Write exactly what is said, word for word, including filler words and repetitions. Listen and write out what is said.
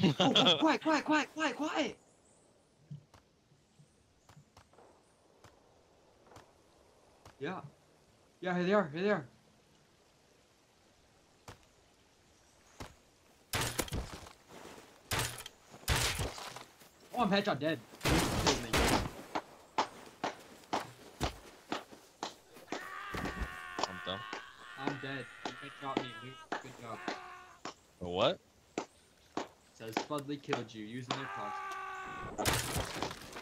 Oh, oh, quiet, quiet, quiet, quiet, quiet. Yeah. Yeah, here they are, here they are. Oh, I'm headshot dead. I'm done. I'm dead. You headshot me, Luke. Good job. A what? Says Spudley killed you using their proxy.